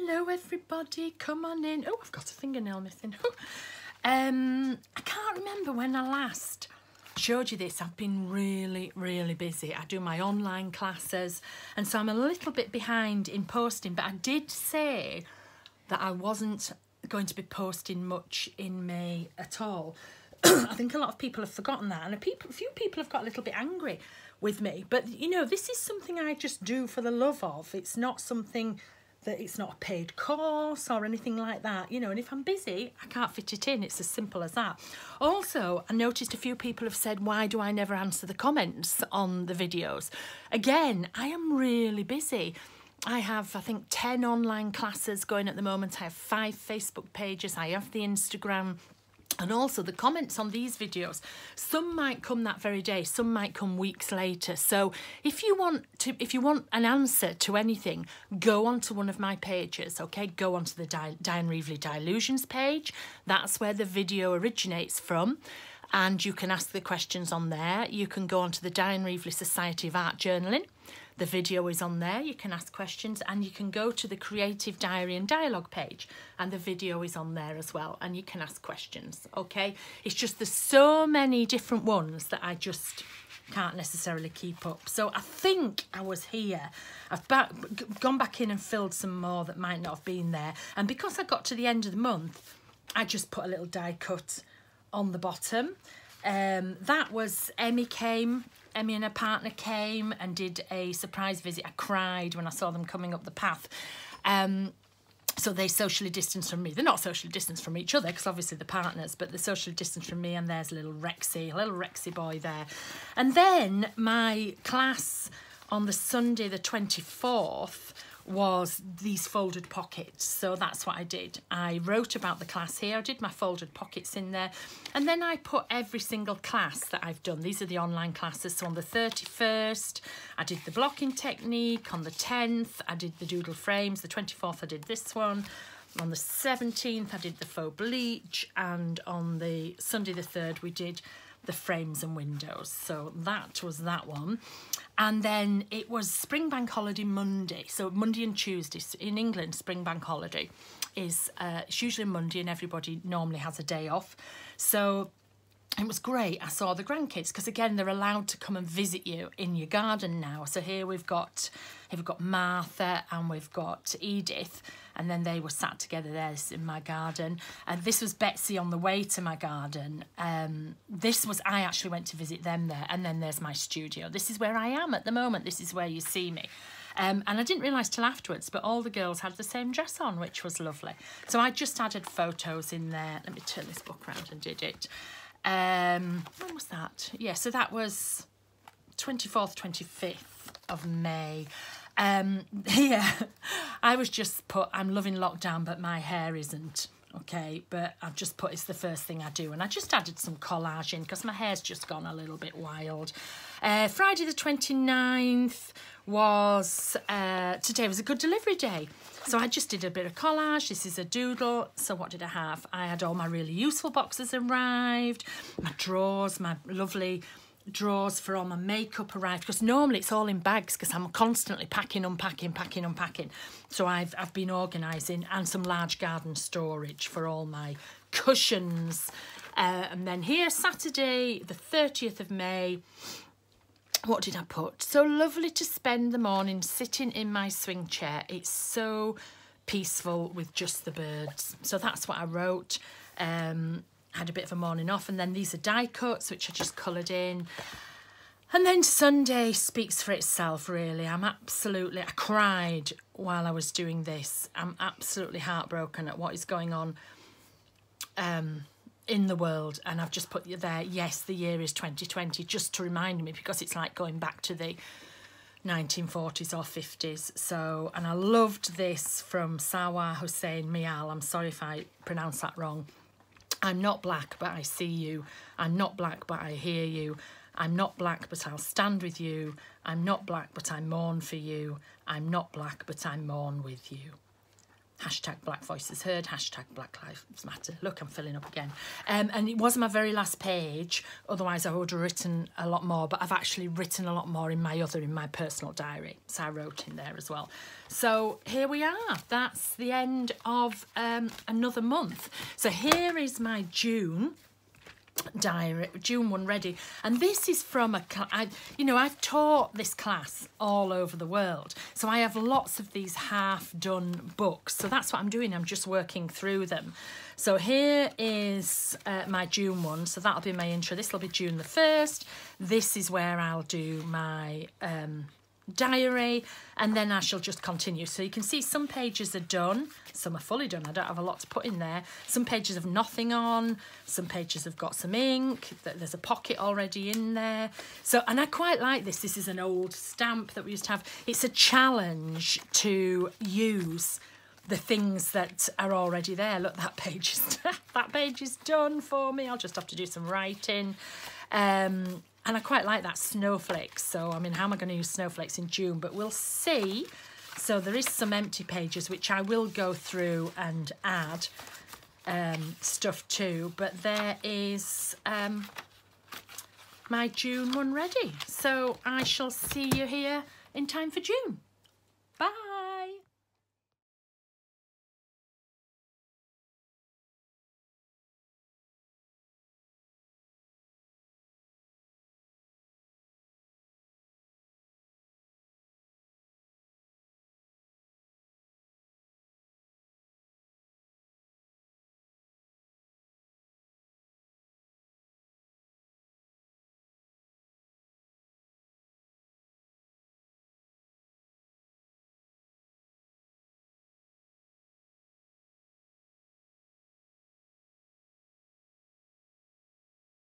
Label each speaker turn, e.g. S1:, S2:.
S1: Hello everybody, come on in. Oh, I've got a fingernail missing. I can't remember when I last showed you this. I've been really busy. I do my online classes and so I'm a little bit behind in posting, but I did say that I wasn't going to be posting much in May at all. I think a lot of people have forgotten that, and a few people have got a little bit angry with me, but you know, this is something I just do for the love of. It's not something that, it's not a paid course or anything like that, you know, and if I'm busy I can't fit it in. It's as simple as that. Also, I noticed a few people have said, why do I never answer the comments on the videos? Again, I am really busy. I have, I think, 10 online classes going at the moment. I have 5 Facebook pages. I have the Instagram. And also the comments on these videos, some might come that very day, some might come weeks later. So if you want an answer to anything, go onto one of my pages, okay? Go onto the Diane Reevely Dilutions page. That's where the video originates from. And you can ask the questions on there. You can go onto the Diane Reevely Society of Art Journaling. The video is on there. You can ask questions, and you can go to the Creative Diary and Dialogue page, and the video is on there as well, and you can ask questions, okay? It's just there's so many different ones that I just can't necessarily keep up. So I think I was here. I've gone back in and filled some more that might not have been there, and because I got to the end of the month, I just put a little die cut on the bottom. That was Emmy and her partner came and did a surprise visit. I cried when I saw them coming up the path. So they socially distanced from me. They're not socially distanced from each other because obviously they're partners, but they're socially distanced from me, and there's a little Rexy boy there. And then my class on the Sunday the 24th was these folded pockets. So that's what I did. I wrote about the class here. I did my folded pockets in there, and then I put every single class that I've done. These are the online classes. So on the 31st I did the blocking technique. On the 10th I did the doodle frames. The 24th I did this one. On the 17th I did the faux bleach, and on the Sunday the 3rd we did the frames and windows. So that was that one. And then it was Spring Bank Holiday Monday. So Monday and Tuesday in England, Spring Bank Holiday is it's usually Monday, and everybody normally has a day off. So it was great. I saw the grandkids because again they're allowed to come and visit you in your garden now. So here we've got Martha and we've got Edith, and then they were sat together there in my garden. And this was Betsy on the way to my garden. I actually went to visit them there, and then there's my studio. This is where I am at the moment. This is where you see me. And I didn't realise till afterwards, but all the girls had the same dress on, which was lovely. So I just added photos in there. Let me turn this book around and did it. When was that? Yeah, so that was 24th, 25th of May. Yeah, I was just put, I'm loving lockdown, but my hair isn't. Okay, but I've just put, it's the first thing I do, and I just added some collage in because my hair's just gone a little bit wild. Friday the 29th was, today was a good delivery day. So I just did a bit of collage. This is a doodle. So what did I have? I had all my really useful boxes arrived, my drawers, my lovely drawers for all my makeup arrived, because normally it's all in bags because I'm constantly packing, unpacking. So I've been organising, and some large garden storage for all my cushions. And then here, Saturday the 30th of May, what did I put? So lovely to spend the morning sitting in my swing chair. It's so peaceful with just the birds. So that's what I wrote. Had a bit of a morning off, and then these are die cuts which I just coloured in. And then Sunday speaks for itself, really. I cried while I was doing this. I'm absolutely heartbroken at what is going on in the world, and I've just put there, yes, the year is 2020, just to remind me, because it's like going back to the 1940s or 50s. So, and I loved this from Sawa Hussein Mial. I'm sorry if I pronounce that wrong. I'm not black, but I see you. I'm not black, but I hear you. I'm not black, but I'll stand with you. I'm not black, but I mourn for you. I'm not black, but I mourn with you. Hashtag Black Voices Heard, hashtag Black Lives Matter. Look, I'm filling up again. And it was my very last page. Otherwise, I would have written a lot more. But I've actually written a lot more in my personal diary. So I wrote in there as well. So here we are. That's the end of another month. So here is my June diary, June one ready, and this is from I've taught this class all over the world, so I have lots of these half done books, so that's what I'm doing. I'm just working through them. So here is my June one, so that'll be my intro. This will be June the 1st. This is where I'll do my diary, and then I shall just continue. So you can see some pages are done, some are fully done. I don't have a lot to put in there. Some pages have nothing on, some pages have got some ink, there's a pocket already in there. So, and I quite like this. This is an old stamp that we used to have. It's a challenge to use the things that are already there. Look, that page is done for me. I'll just have to do some writing. And I quite like that snowflakes. So, I mean, how am I going to use snowflakes in June? But we'll see. So there is some empty pages, which I will go through and add stuff to. But there is my June one ready. So I shall see you here in time for June. Bye.